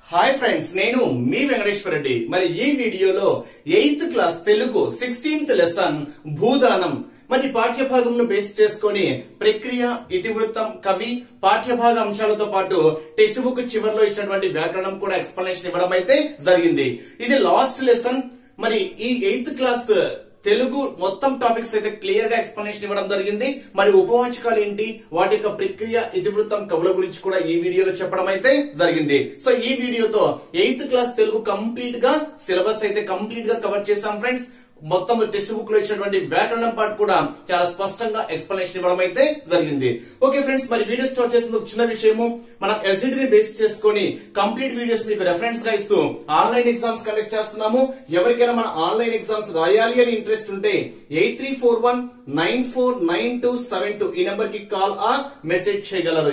Hi friends, నేను మీ వెంకటేశ్వర రెడ్డి. మరి ఈ వీడియోలో 8th class Telugu 16th lesson భూదానం మరి పాఠ్యభాగంను బేస్ చేసుకొని ప్రక్రియ, ఇతివృత్తం, కవి, పాఠ్యభాగ అంశాలతో పాటు టెక్స్ట్ బుక్ చివరిలో ఇచ్చినటువంటి వ్యాకరణం కూడా ఎక్స్ప్లెనేషన్ ఇవ్వడం అయితే జరిగింది. ఇది లాస్ట్ లెసన్. మరి ఈ 8th క్లాస్ తెలుగు మొత్తం టాపిక్స్ అయితే క్లియర్ గా ఎక్స్ప్లెనేషన్ ఇవ్వడం జరిగింది. మరి ఉపవాచకాలు ఏంటి, వాటి యొక్క ప్రక్రియ, ఇతివృత్తం, కవుల గురించి కూడా ఈ వీడియోలో చెప్పడం అయితే జరిగింది. సో ఈ వీడియోతో 8th క్లాస్ తెలుగు కంప్లీట్ గా సిలబస్ అయితే కంప్లీట్ గా కవర్ చేశాం ఫ్రెండ్స్. మొత్తం టెక్స్ట్ బుక్ లో ఇచ్చినటువంటి వ్యాకరణం పార్ట్ కూడా చాలా స్పష్టంగా ఎక్స్ప్లెనేషన్ ఇవ్వడం అయితే జరిగింది. ఓకే ఫ్రెండ్స్, మరి వీడియో స్టార్ట్ చేసిన చిన్న విషయము, మనం ఎస్జిటి ని బేస్ చేసుకొని కంప్లీట్ వీడియోస్ మీకు రెఫరెన్స్ గా ఇస్తూ ఆన్లైన్ ఎగ్జామ్స్ కండక్ట్ చేస్తున్నాము. ఎవరికైనా మన ఆన్లైన్ ఎగ్జామ్స్ రాయాలి అని ఇంట్రెస్ట్ ఉంటే 8341949272 ఈ నెంబర్ కి కాల్ ఆ మెసేజ్ చేయగలరు.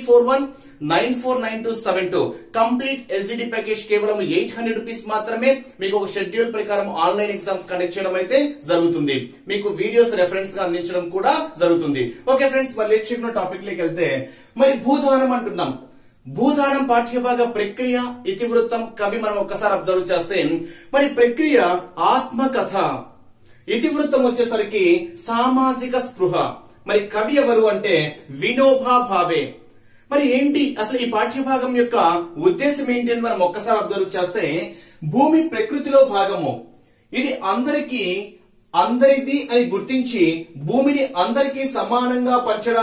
8341949272 కంప్లీట్ ఎస్జిటి ప్యాకేజ్ కేవలం 800 రూపీస్ మాత్రమే. మీకు ఒక షెడ్యూల్ ప్రకారం ఆన్లైన్ ఎగ్జామ్స్ కండక్ట్ చేయడం అయితే జరుగుతుంది. మీకు వీడియోస్ రెఫరెన్స్ గా అందించడం కూడా జరుగుతుంది. ఓకే ఫ్రెండ్స్, మరి లేట్ చేయకుండా టాపిక్ లోకి వెళ్తే, మరి భూదానం అంటున్నాం. భూదానం పాఠ్యభాగ ప్రక్రియ, ఇతివృత్తం, కవి మనం ఒక్కసారి అబ్జర్వ్ చేస్తే, మరి ప్రక్రియ ఆత్మకథ, ఇతివృత్తం వచ్చేసరికి సామాజిక స్పృహ. మరి కవి ఎవరు అంటే వినోబా భావే. మరి ఏంటి అసలు ఈ పాఠ్యభాగం యొక్క ఉద్దేశం ఏంటి అని మనం ఒక్కసారి అబ్జర్వ్ చేస్తే, భూమి ప్రకృతిలో భాగము, ఇది అందరిది అని గుర్తించి భూమిని అందరికీ సమానంగా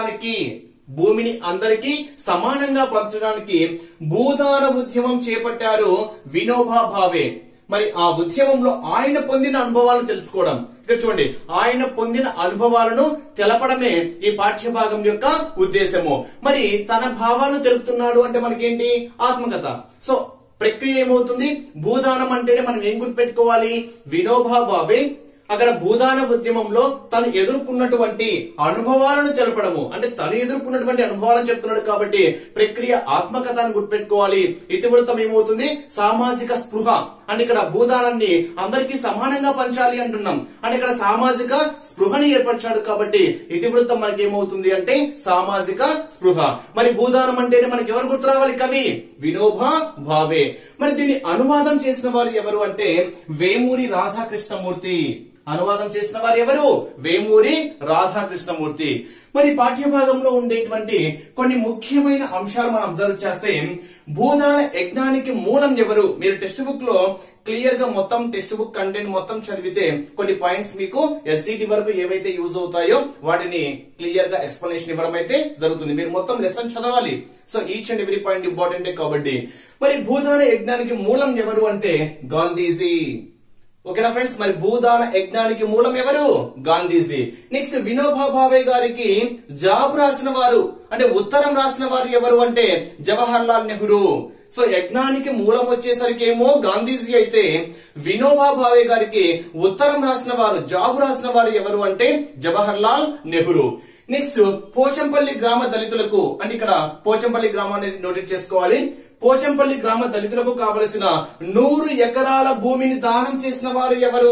పంచడానికి భూదాన ఉద్యమం చేపట్టారు వినోబా భావే. మరి ఆ ఉద్యమంలో ఆయన పొందిన అనుభవాలను తెలుసుకోవడం, ఇక్కడ చూడండి, ఆయన పొందిన అనుభవాలను తెలపడమే ఈ పాఠ్యభాగం యొక్క ఉద్దేశము. మరి తన భావాలు తెలుపుతున్నాడు అంటే మనకేంటి, ఆత్మకథ. సో ప్రక్రియ ఏమవుతుంది, భూదానం అంటేనే మనం ఏం గుర్తుపెట్టుకోవాలి, వినోబా భావే అక్కడ భూదాన ఉద్యమంలో తను ఎదుర్కొన్నటువంటి అనుభవాలను తెలపడము, అంటే తను ఎదుర్కొన్నటువంటి అనుభవాలను చెప్తున్నాడు కాబట్టి ప్రక్రియ ఆత్మకథ అని గుర్తుపెట్టుకోవాలి. ఇతివృత్తం ఏమవుతుంది, సామాజిక స్పృహ, అంటే ఇక్కడ భూదానాన్ని అందరికీ సమానంగా పంచాలి అంటున్నాం, అంటే ఇక్కడ సామాజిక స్పృహని ఏర్పరిచాడు కాబట్టి ఇతివృత్తం మనకి ఏమవుతుంది అంటే సామాజిక స్పృహ. మరి భూదానం అంటేనే మనకి ఎవరు గుర్తు రావాలి, కవి వినోబా భావే. మరి దీన్ని అనువాదం చేసిన వారు ఎవరు అంటే వేమూరి రాధాకృష్ణమూర్తి. అనువాదం చేసిన వారు ఎవరు, వేమూరి రాధాకృష్ణమూర్తి. మరి పాఠ్యభాగంలో ఉండేటువంటి కొన్ని ముఖ్యమైన అంశాలు మనం అబ్జర్వ్ చేస్తే, భూదాన యజ్ఞానికి మూలం ఎవరు. మీరు టెక్స్ట్ బుక్ లో క్లియర్ గా మొత్తం టెక్స్ట్ బుక్ కంటెంట్ మొత్తం చదివితే కొన్ని పాయింట్స్ మీకు ఎస్జిటి వరకు ఏవైతే యూజ్ అవుతాయో వాటిని క్లియర్ గా ఎక్స్ప్లెనేషన్ ఇవ్వడం అయితే జరుగుతుంది. మీరు మొత్తం లెసన్ చదవాలి. So each and every point ఇంపార్టెంటే కాబట్టి, మరి భూదాన యజ్ఞానికి మూలం ఎవరు అంటే గాంధీజీ. ఓకేనా ఫ్రెండ్స్, మరి భూదాన యజ్ఞానికి మూలం ఎవరు, గాంధీజీ. నెక్స్ట్ వినోబా భావే గారికి జాబ్ రాసిన వారు, అంటే ఉత్తరం రాసిన వారు ఎవరు అంటే జవహర్ లాల్ నెహ్రూ. సో యజ్ఞానికి మూలం వచ్చేసరికి ఏమో గాంధీజీ అయితే, వినోబా భావే గారికి ఉత్తరం రాసిన వారు, జాబ్ రాసిన వారు ఎవరు అంటే జవహర్ లాల్ నెహ్రూ. నెక్స్ట్ పోచంపల్లి గ్రామ దళితులకు, అంటే ఇక్కడ పోచంపల్లి గ్రామం అనేది నోటెడ్ చేసుకోవాలి. పోచంపల్లి గ్రామ దళితులకు కావలసిన 100 ఎకరాల భూమిని దానం చేసిన వారు ఎవరు,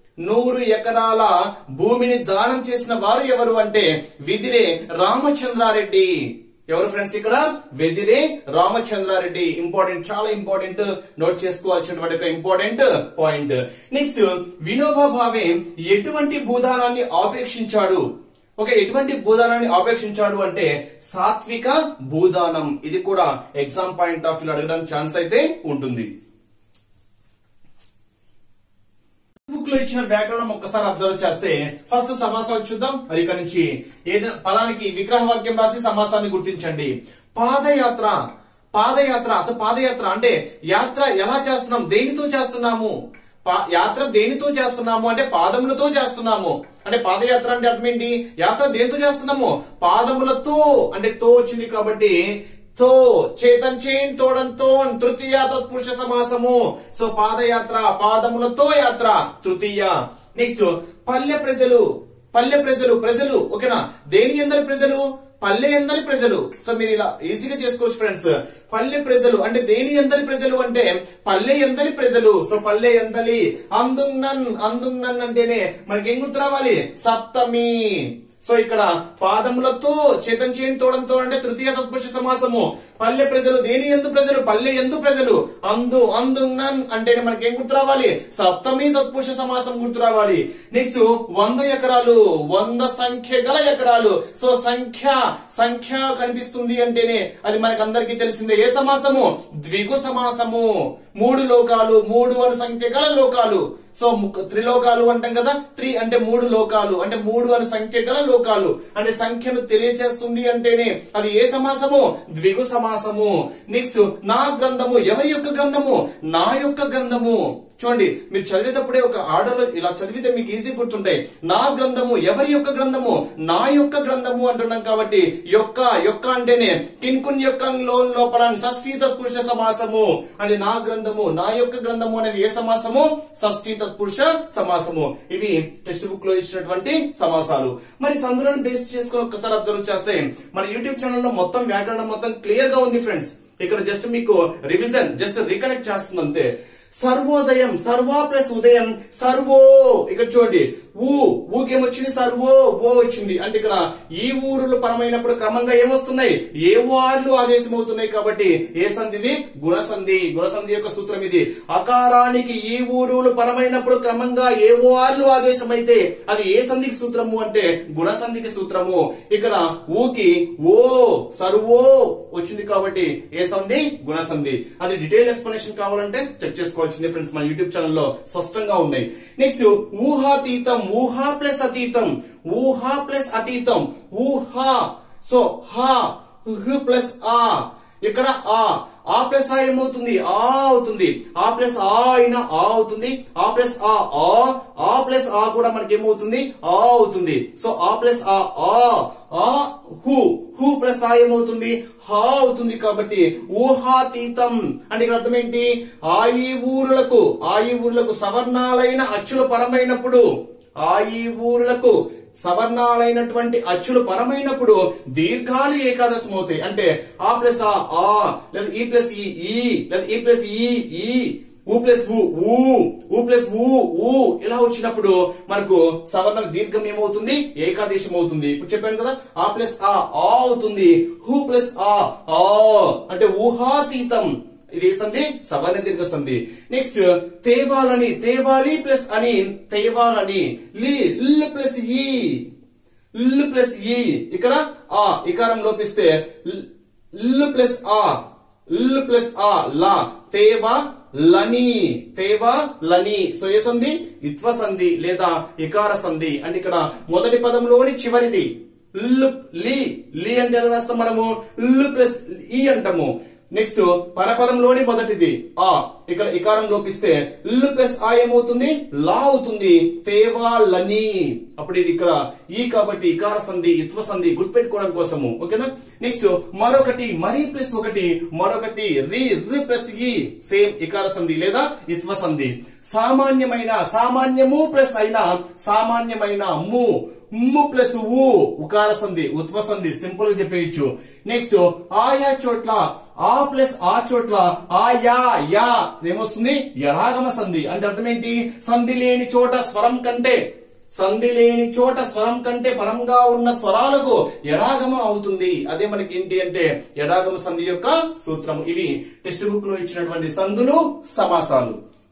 100 ఎకరాల భూమిని దానం చేసిన వారు ఎవరు అంటే వెదిరే రామచంద్రారెడ్డి. ఎవరు ఫ్రెండ్స్, ఇక్కడ వెదిరే రామచంద్రారెడ్డి. ఇంపార్టెంట్, చాలా ఇంపార్టెంట్, నోట్ చేసుకోవాల్సినటువంటి ఒక important point. Next Vinoba Bhave ఎటువంటి భూదానాన్ని ఆపేక్షించాడు. ఓకే, ఎటువంటి భూదానాన్ని ఆపేక్షించాడు అంటే సాత్విక భూదానం. ఇది కూడా ఎగ్జామ్ పాయింట్ ఆఫ్ వ్యూ అడగడానికి ఛాన్స్ అయితే ఉంటుంది. బుక్ లో ఇచ్చిన వ్యాకరణం ఒక్కసారి అబ్జర్వ్ చేస్తే, ఫస్ట్ సమాసాలు చూద్దాం. మరి ఇక్కడ నుంచి ఏదైనా పదానికి విగ్రహ వాక్యం రాసి సమాసాన్ని గుర్తించండి. పాదయాత్ర, పాదయాత్ర, అసలు పాదయాత్ర అంటే యాత్ర ఎలా చేస్తున్నాం, దేనితో చేస్తున్నాము, యాత్ర దేనితో చేస్తున్నాము అంటే పాదములతో చేస్తున్నాము. అంటే పాదయాత్ర అంటే అర్థం ఏంటి, యాత్ర దేనితో చేస్తున్నాము, పాదములతో, అంటే తో వచ్చింది కాబట్టి తో, చేతన్ చేన్ తోడంతో తృతీయ తత్పురుష సమాసము. సో పాదయాత్ర, పాదములతో యాత్ర, తృతీయ. నెక్స్ట్ పల్లె ప్రజలు, పల్లె ప్రజలు, ప్రజలు ఓకేనా, దేని అందరి ప్రజలు, పల్లె ఎందరి ప్రజలు. సో మీరు ఇలా ఈజీగా చేసుకోవచ్చు ఫ్రెండ్స్. పల్లె ప్రజలు అంటే దేని ఎందరి ప్రజలు అంటే పల్లె ఎందరి ప్రజలు. సో పల్లె ఎందలి, అందున్నన్, అందున్నన్ అంటేనే మనకి ఏం గుర్తు రావాలి, సప్తమి. సో ఇక్కడ పాదములతో చేతం చేయని తోడంతో అంటే తృతీయ తత్పురుష సమాసము. పల్లె ప్రజలు దేని ఎందు ప్రజలు, పల్లె ఎందు ప్రజలు, అందు అందున్నన్ అంటే మనకి ఏం గుర్తు రావాలి, సప్తమి తత్పురుష సమాసం గుర్తు రావాలి. నెక్స్ట్ 100 ఎకరాలు, 100 సంఖ్య గల ఎకరాలు. సో సంఖ్య కనిపిస్తుంది అంటేనే అది మనకు అందరికీ తెలిసిందే. ఏ సమాసము, ద్విగు సమాసము. 3 లోకాలు, 3 అను సంఖ్య గల లోకాలు. సో త్రిలోకాలు అంటాం కదా, 3 అంటే 3 లోకాలు అంటే 3 అను సంఖ్య గల లోకాలు అంటే సంఖ్యను తెలియచేస్తుంది అంటేనే అది ఏ సమాసము, ద్విగు సమాసము. నెక్స్ట్ నా గ్రంథము, ఎవరి యొక్క గ్రంథము, నా యొక్క గ్రంథము. చూడండి మీరు చదివేటప్పుడే ఒక ఆర్డర్లో ఇలా చదివితే మీకు ఈజీ గుర్తుంటాయి. నా గ్రంథము, ఎవరి యొక్క గ్రంథము, నా యొక్క గ్రంథము అంటున్నాం కాబట్టి యొక్క అంటేనే కిన్కున్ యొక్క లోపల షష్ఠీ తత్పురుష సమాసము అంటే నా గ్రంథము, నా యొక్క గ్రంథము అనేది ఏ సమాసము, షష్ఠీ తత్పురుష సమాసము. ఇవి టెక్స్ట్ బుక్ లో ఇచ్చినటువంటి సమాసాలు. మరి సందులను బేస్ చేసుకుని ఒక్కసారి అబ్జర్వ్ చేస్తే మన యూట్యూబ్ ఛానల్ లో మొత్తం వ్యాకరణం మొత్తం క్లియర్ గా ఉంది ఫ్రెండ్స్. ఇక్కడ జస్ట్ మీకు రివిజన్ జస్ట్ రీకనెక్ట్ చేస్తుంది అంతే. సర్వోదయం, సర్వా ప్లస్ ఉదయం, సర్వో. ఇక్కడ చూడండి ఊకేమొచ్చింది, సర్వో ఓ వచ్చింది అంటే ఇక్కడ ఈ ఊరులు పరమైనప్పుడు క్రమంగా ఏమొస్తున్నాయి, ఏ ఆర్లు ఆదేశం అవుతున్నాయి కాబట్టి ఏ సంధి ఇది, గుణసంధి. గుణసంధి యొక్క సూత్రం ఇది. అకారానికి ఈ ఊరులు పరమైనప్పుడు క్రమంగా ఏ ఆర్లు ఆదేశం అయితే అది ఏ సంధికి సూత్రము అంటే గుణసంధికి సూత్రము. ఇక్కడ ఊకి ఓ సర్వో వచ్చింది కాబట్టి ఏ సంధి, గుణసంధి. అది డీటెయిల్ ఎక్స్ప్లెనేషన్ కావాలంటే చెక్ చేసుకోవాల్సింది ఫ్రెండ్స్, మన యూట్యూబ్ ఛానల్లో స్పష్టంగా ఉన్నాయి. నెక్స్ట్ ఊహాతీతం, ఊహా ప్లస్ అతీతం, ఊహా ప్లస్ అతీతం, ఊహా. సో హా ప్లస్ ఆ, ఇక్కడ ఆ ప్లస్ ఆ ఏమవుతుంది, ఆ అవుతుంది. ఆ ప్లస్ ఆ అయినా ఆ అవుతుంది. ఆ ప్లస్ ఆ ప్లస్ ఆ కూడా మనకి ఏమవుతుంది, ఆ అవుతుంది. సో ఆ ప్లస్ ఆ హూ ప్లస్ ఆ ఏమవుతుంది, హా అవుతుంది. కాబట్టి ఊహాతీతం అంటే ఇక్కడ అర్థం ఏంటి, ఆ ఈ ఊరులకు సవర్ణాలైన అచ్చుల పరమైనప్పుడు, ఆ ఈ ఊరులకు సవర్ణాలైనటువంటి అచ్చులు పరమైనప్పుడు దీర్ఘాలు ఏకాదశం అవుతాయి. అంటే ఆ ప్లస్ ఆ లేదా ఈ ప్లస్ ఈ లేదా ఈ ప్లస్ ఈ ఊ ప్లస్ ఊ ప్లస్ ఊ ఇలా వచ్చినప్పుడు మనకు సవర్ణ దీర్ఘం ఏమవుతుంది, ఏకాదేశం అవుతుంది. ఇప్పుడు చెప్పాను కదా, ఆ ప్లస్ ఆ అవుతుంది. హూ ప్లస్ ఆ అంటే ఊహాతీతం. ఇది సంధి, సవర్ణ దీర్ఘ సంధి. నెక్స్ట్ తేవాలని, తేవాలి ప్లస్ అని, తేవాలని. ల్ ప్లస్ ఈ ఇక్కడ ఆ ఇకారం లోపిస్తే ల్ ప్లస్ ఆ లా తేవాలని. సో ఏ సంధి, ఇత్వ సంధి లేదా ఇకార సంధి అంటే ఇక్కడ మొదటి పదంలోని చివరిది లి అంటే ఎలా రాస్తాం మనము, ల్ ప్లస్ ఈ అంటాము. నెక్స్ట్ పరపదంలోని మొదటిది ఆ, ఇక్కడ ఇకారం లోపిస్తే ల్ ప్లస్ ఆ ఏమవుతుంది, లా అవుతుంది. తేవాలని. అప్పుడు ఇది ఇక్కడ ఈ కాబట్టి ఇకార సంధి, ఇత్వ సంధి గుర్తుపెట్టుకోవడం కోసము. ఓకేనా. నెక్స్ట్ మరొకటి, మరి ప్లస్ ఒకటి, మరొకటి రి ప్లస్ ఈ సేమ్ ఇకార సంధి లేదా ఇత్వ సంధి. సామాన్యమైన, సామాన్యము ప్లస్ అయినా, సామాన్యమైన ము ప్లస్ ఉకార సంధి, ఉత్వ సంధి సింపుల్ గా చెప్పేయచ్చు. నెక్స్ట్ ఆయా చోట్ల, ఆ ప్లస్ ఆ చోట్ల యా ఏమొస్తుంది, యడాగమ సంధి అంటే అర్థం ఏంటి, సంధి లేని చోట స్వరం కంటే పరంగా ఉన్న స్వరాలకు ఎడాగమం అవుతుంది. అదే మనకి ఏంటి అంటే ఎడాగమ సంధి యొక్క సూత్రం. ఇవి టెక్స్ట్ బుక్ లో ఇచ్చినటువంటి సంధులు, సమాసాలు.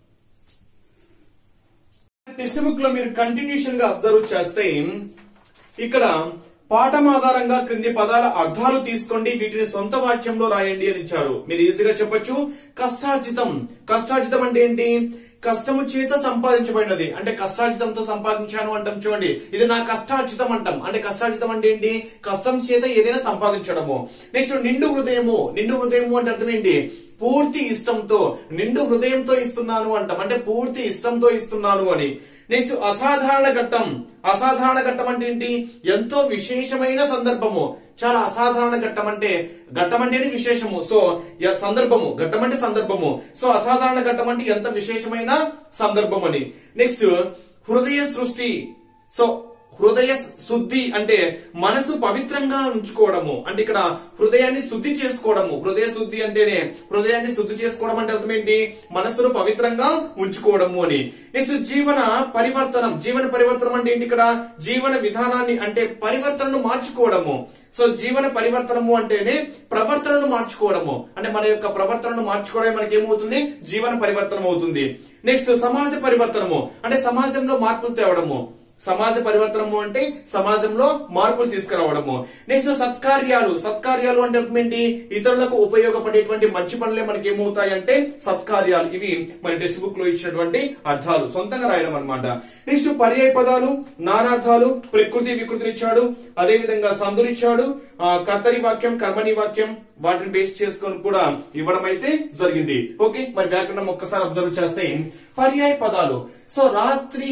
టెక్స్ట్ బుక్ లో మీరు కంటిన్యూషన్ గా అబ్జర్వ్ చేస్తే ఇక్కడ పాఠం ఆధారంగా క్రింది పదాల అర్థాలు తీసుకోండి, వీటిని సొంత వాక్యంలో రాయండి అని ఇచ్చారు. మీరు ఈజీగా చెప్పొచ్చు. కష్టార్జితం, కష్టార్జితం అంటే ఏంటి, కష్టము చేత సంపాదించబడినది అంటే కష్టార్జితంతో సంపాదించాను అంటాం. చూడండి ఇది నా కష్టార్జితం అంటాం. అంటే కష్టార్జితం అంటే ఏంటి, కష్టం చేత ఏదైనా సంపాదించడము. నెక్స్ట్ నిండు హృదయము, నిండు హృదయము అంటే అర్థం ఏంటి, పూర్తి ఇష్టంతో, నిండు హృదయంతో ఇస్తున్నాను అంటాం అంటే పూర్తి ఇష్టంతో ఇస్తున్నాను అని. నెక్స్ట్ అసాధారణ ఘట్టం, అసాధారణ ఘట్టం అంటే ఏంటి, ఎంతో విశేషమైన సందర్భము. చాలా అసాధారణ ఘట్టం అంటేనే విశేషము. సో సందర్భము, ఘట్టం అంటే సందర్భము. సో అసాధారణ ఘట్టం అంటే ఎంత విశేషమైన సందర్భం అని. నెక్స్ట్ హృదయ సృష్టి. సో హృదయ శుద్ధి అంటే మనసు పవిత్రంగా ఉంచుకోవడము, అంటే ఇక్కడ హృదయాన్ని శుద్ధి చేసుకోవడము. హృదయ శుద్ధి అంటేనే హృదయాన్ని శుద్ధి చేసుకోవడం అంటే అర్థం ఏంటి? మనసును పవిత్రంగా ఉంచుకోవడము అని. నెక్స్ట్ జీవన పరివర్తనం. జీవన పరివర్తనం అంటే ఏంటి? ఇక్కడ జీవన విధానాన్ని అంటే పరివర్తనను మార్చుకోవడము. సో జీవన పరివర్తనము అంటేనే ప్రవర్తనను మార్చుకోవడము, అంటే మన యొక్క ప్రవర్తనను మార్చుకోవడం మనకి ఏమవుతుంది? జీవన పరివర్తనం అవుతుంది. నెక్స్ట్ సమాజ పరివర్తనము అంటే సమాజంలో మార్పులు తేవడము. సమాజ పరివర్తనము అంటే సమాజంలో మార్పులు తీసుకురావడము. నెక్స్ట్ సత్కార్యాలు. సత్కార్యాలు అంటే అర్థం ఏంటి? ఇతరులకు ఉపయోగపడేటువంటి మంచి పనులే మనకి ఏమవుతాయి అంటే సత్కార్యాలు. ఇవి మన టెక్స్ట్ బుక్ లో ఇచ్చినటువంటి అర్థాలు, సొంతంగా రాయడం అన్నమాట. నెక్స్ట్ పర్యాయ పదాలు, నానార్థాలు, ప్రకృతి వికృతిని ఇచ్చాడు, అదే విధంగా సందులు ఇచ్చాడు, కర్తరి వాక్యం, కర్మణి వాక్యం, వాటిని బేస్ చేసుకొని కూడా ఇవ్వడం అయితే జరిగింది. ఓకే, మరి వ్యాకరణం ఒక్కసారి అబ్జర్వ్ చేస్తే పర్యాయ పదాలు. సో రాత్రి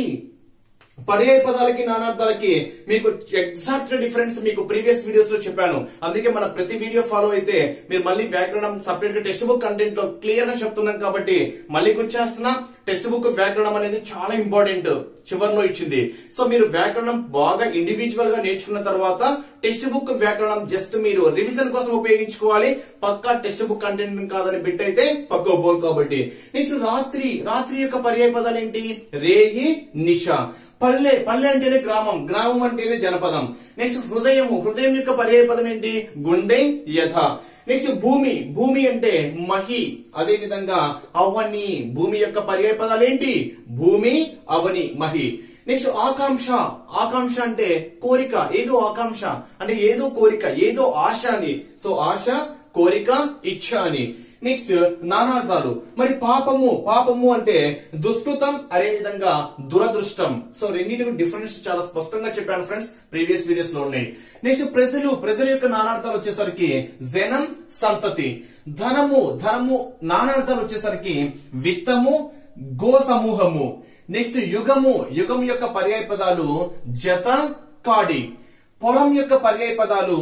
పర్యాయ పదాలకి నానార్థాలకి మీకు ఎగ్జాక్ట్ డిఫరెన్స్ మీకు ప్రీవియస్ వీడియోస్ లో చెప్పాను. అందుకే మన ప్రతి వీడియో ఫాలో అయితే మీరు మళ్ళీ వ్యాకరణం సపరేట్ గా టెక్స్ట్ బుక్ కంటెంట్ లో క్లియర్ గా చెప్తున్నాను కాబట్టి మళ్ళీ గుర్తు చేస్తున్నా. టెక్స్ట్ బుక్ వ్యాకరణం అనేది చాలా ఇంపార్టెంట్, చివరిలో ఇచ్చింది. సో మీరు వ్యాకరణం బాగా ఇండివిజువల్ గా నేర్చుకున్న తర్వాత టెక్స్ట్ బుక్ వ్యాకరణం జస్ట్ మీరు రివిజన్ కోసం ఉపయోగించుకోవాలి. పక్కా టెక్స్ట్ బుక్ కంటెంట్ కాదని బిట్ అయితే పక్క బోల్. కాబట్టి నెక్స్ట్ రాత్రి. రాత్రి యొక్క పర్యాయ పదాలు ఏంటి? రేయి, నిష. పల్లె. పల్లె అంటేనే గ్రామం, గ్రామం అంటేనే జనపదం. నెక్స్ట్ హృదయము. హృదయం యొక్క పర్యాయ పదం ఏంటి? గుండె, యథ. నెక్స్ట్ భూమి. భూమి అంటే మహి. అదే విధంగా అవని. భూమి యొక్క పర్యాయ పదాలు ఏంటి? భూమి, అవని, మహి. నెక్స్ట్ ఆకాంక్ష. ఆకాంక్ష అంటే కోరిక, ఏదో ఆకాంక్ష అంటే ఏదో కోరిక, ఏదో ఆశ అని. సో ఆశ, కోరిక, ఇచ్ఛ అని. నెక్స్ట్ నానార్థాలు. మరి పాపము. పాపము అంటే దుష్కృతం, అదే విధంగా దురదృష్టం. సో రెండింటికి డిఫరెన్స్ చాలా స్పష్టంగా చెప్పాను ఫ్రెండ్స్, ప్రీవియస్ వీడియోస్ లో ఉన్నాయి. నెక్స్ట్ ప్రజలు. ప్రజల యొక్క నానార్థాలు వచ్చేసరికి జనం, సంతతి. ధనము. ధనము నానార్థాలు వచ్చేసరికి విత్తము, గో సమూహము. నెక్స్ట్ యుగము. యుగం యొక్క పర్యాయ పదాలు జత, కాడి. పొలం యొక్క పర్యాయ పదాలు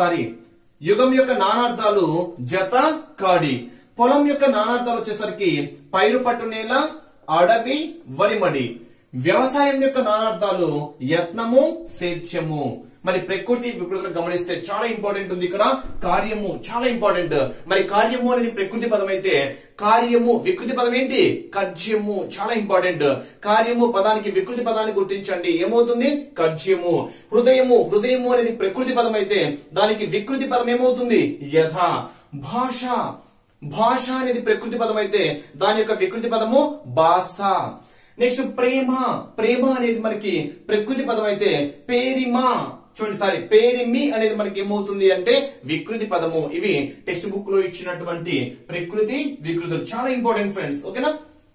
యుగం యొక్క నానార్థాలు జత, కాడి. పొలం యొక్క నానార్థాలు వచ్చేసరికి పైరు పట్టు నేల, అడవి, వరిమడి. వ్యవసాయం యొక్క నానార్థాలు యత్నము, సేద్యము. మరి ప్రకృతి వికృతులు గమనిస్తే చాలా ఇంపార్టెంట్ ఉంది ఇక్కడ. కార్యము చాలా ఇంపార్టెంట్. మరి కార్యము అనేది ప్రకృతి పదం అయితే కార్యము వికృతి పదం ఏంటి? కర్జ్యము. చాలా ఇంపార్టెంట్. కార్యము పదానికి వికృతి పదాన్ని గుర్తించండి, ఏమవుతుంది? కర్జ్యము. హృదయము. హృదయము అనేది ప్రకృతి పదం అయితే దానికి వికృతి పదం ఏమవుతుంది? యథ. భాష. భాష అనేది ప్రకృతి పదం అయితే దాని యొక్క వికృతి పదము భాష. నెక్స్ట్ ప్రేమ. ప్రేమ అనేది మనకి ప్రకృతి పదం అయితే పేరిమ. చూడండి పేరిమి అనేది మనకి ఏమవుతుంది అంటే వికృతి పదము. ఇవి టెక్స్ట్ బుక్ లో ఇచ్చినటువంటి ప్రకృతి వికృతులు చాలా ఇంపార్టెంట్ ఫ్రెండ్స్. ఓకేనా?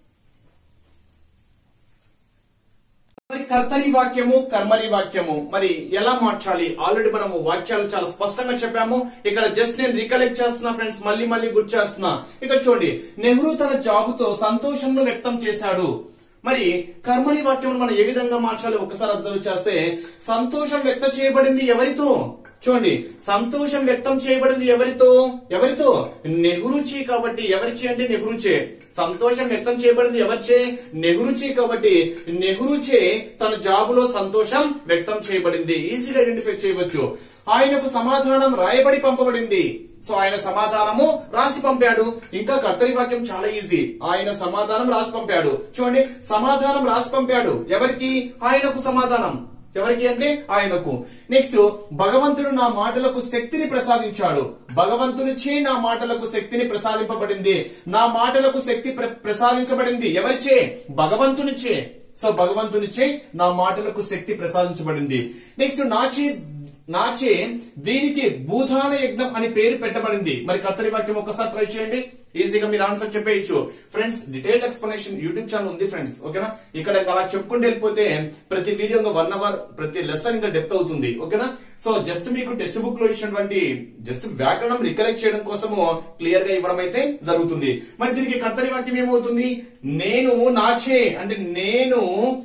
మరి కర్తరి వాక్యము, కర్మరి వాక్యము మరి ఎలా మార్చాలి? ఆల్రెడీ మనము వాక్యాలు చాలా స్పష్టంగా చెప్పాము. ఇక్కడ జస్ట్ నేను రికలెక్ట్ చేస్తున్నా ఫ్రెండ్స్, మళ్ళీ గుర్తు చేస్తున్నా. ఇక్కడ చూడండి, నెహ్రూ తన జాబుతో సంతోషంను వ్యక్తం చేశాడు. మరి కర్మని వాక్యం మనం ఏ విధంగా మార్చాలి ఒకసారి అబ్జర్వ్ చేస్తే, సంతోషం వ్యక్తం చేయబడింది ఎవరితో? చూడండి, సంతోషం వ్యక్తం చేయబడింది ఎవరితో? నెహ్రూచే. కాబట్టి ఎవరిచే అంటే నెహ్రూచే. సంతోషం వ్యక్తం చేయబడింది ఎవరిచే? నెహ్రూచే. కాబట్టి నెహ్రూచే తన జాబులో సంతోషం వ్యక్తం చేయబడింది. ఈజీగా ఐడెంటిఫై చేయవచ్చు. ఆయనకు సమాధానం రాయబడి పంపబడింది. సో ఆయన సమాధానము రాసి పంపాడు. ఇంకా కర్తరి వాక్యం చాలా ఈజీ. ఆయన సమాధానం రాసి పంపాడు. చూడండి, సమాధానం రాసి పంపాడు ఎవరికి? ఆయనకు సమాధానం. ఎవరికి అంటే ఆయనకు. నెక్స్ట్, భగవంతుడు నా మాటలకు శక్తిని ప్రసాదించాడు. భగవంతునిచే నా మాటలకు శక్తిని ప్రసాదింపబడింది. నా మాటలకు శక్తి ప్రసాదించబడింది ఎవరిచే? భగవంతునిచే. సో భగవంతునిచే నా మాటలకు శక్తి ప్రసాదించబడింది. నెక్స్ట్, నాచే దీనికి భూదాన యజ్ఞం అని పేరు పెట్టబడింది. మరి కర్తరి వాక్యం ఒక్కసారి ట్రై చేయండి, ఈజీగా మీరు ఆన్సర్ చెప్పేయచ్చు. Friends, detail explanation YouTube channel ఉంది ఫ్రెండ్స్. ఓకేనా? ఇక్కడ అలా చెప్పుకుంటూ వెళ్ళిపోతే ప్రతి వీడియో 1 అవర్, ప్రతి లెసన్ ఇంకా డెప్త్ అవుతుంది. ఓకేనా? సో జస్ట్ మీకు టెక్స్ట్ బుక్ లో ఇచ్చినటువంటి జస్ట్ వ్యాకరణం రికలెక్ట్ చేయడం కోసము క్లియర్ గా ఇవ్వడం అయితే జరుగుతుంది. మరి దీనికి కర్తరి వాక్యం ఏమవుతుంది? నేను నాచే అంటే నేను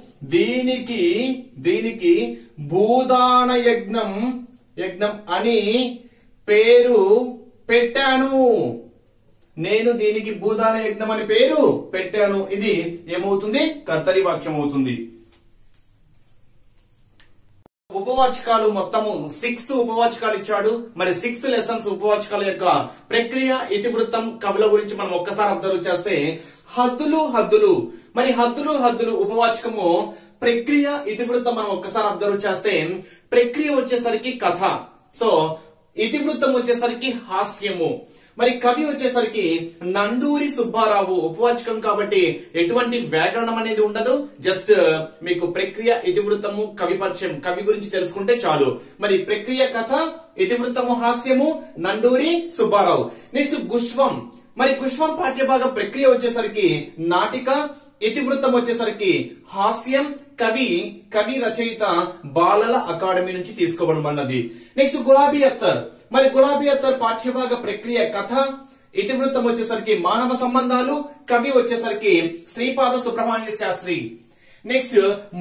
దీనికి భూదాన యజ్ఞం అని పేరు పెట్టాను. నేను దీనికి భూదాన యజ్ఞం అని పేరు పెట్టాను. ఇది ఏమవుతుంది? కర్తరి వాక్యం అవుతుంది. ఉపవాచకాలు మొత్తము 6 ఉపవాచకాలు ఇచ్చాడు. మరి 6 లెసన్స్ ఉపవాచకాల యొక్క ప్రక్రియ, ఇతివృత్తం, కవుల గురించి మనం ఒక్కసారి అబ్జర్వ్ చేస్తే హద్దులు. మరి హద్దులు ఉపవాచకము, ప్రక్రియ, ఇతివృత్తం మనం ఒక్కసారి అబ్జర్వ్ చేస్తే ప్రక్రియ వచ్చేసరికి కథ, సో ఇతివృత్తం వచ్చేసరికి హాస్యము, మరి కవి వచ్చేసరికి నండూరి సుబ్బారావు. ఉపవాచకం కాబట్టి ఎటువంటి వ్యాకరణం అనేది ఉండదు, జస్ట్ మీకు ప్రక్రియ, ఇతివృత్తము, కవి పరిచయం, కవి గురించి తెలుసుకుంటే చాలు. మరి ప్రక్రియ కథ, ఇతివృత్తము హాస్యము, నండూరి సుబ్బారావు. నెక్స్ట్ గుష్వం. మరి గుష్వం పాఠ్యభాగ ప్రక్రియ వచ్చేసరికి నాటిక, ఇతివృత్తం వచ్చేసరికి హాస్యం, కవి రచయిత బాలల అకాడమీ నుంచి తీసుకోబడినది. నెక్స్ట్ గులాబీ అత్తర్. మరి గులాబీ అత్తర్ పాఠ్యభాగ ప్రక్రియ కథ, ఇతివృత్తం వచ్చేసరికి మానవ సంబంధాలు, కవి వచ్చేసరికి శ్రీపాద సుబ్రహ్మణ్య శాస్త్రి. నెక్స్ట్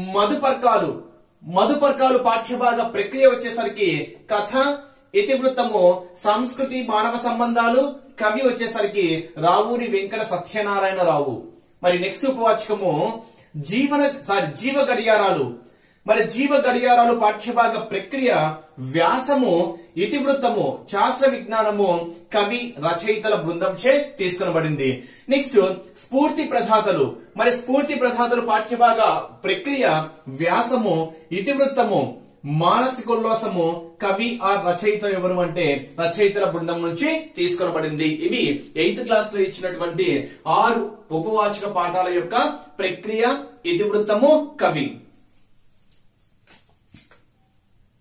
మధుపర్కాలు పాఠ్యభాగ ప్రక్రియ వచ్చేసరికి కథ, ఇతివృత్తము సంస్కృతి, మానవ సంబంధాలు, కవి వచ్చేసరికి రావూరి వెంకట సత్యనారాయణరావు. మరి నెక్స్ట్ ఉపవాచకము జీవ గడియారాలు. మరి జీవ గడియారాలు పాఠ్యభాగ ప్రక్రియ వ్యాసము, ఇతివృత్తము శాస్త్ర విజ్ఞానము, కవి రచయితల బృందం చే తీసుకొనబడింది. నెక్స్ట్ స్ఫూర్తి ప్రదాతలు. మరి స్ఫూర్తి ప్రదాతలు పాఠ్యభాగ ప్రక్రియ వ్యాసము, ఇతివృత్తము మానసికోల్లాసము, కవి రచయిత ఎవరు అంటే రచయితల బృందం నుంచి తీసుకొనబడింది. ఇవి 8th క్లాస్ లో ఇచ్చినటువంటి 6 ఉపవాచక పాఠాల యొక్క ప్రక్రియ, ఇతివృత్తము, కవి.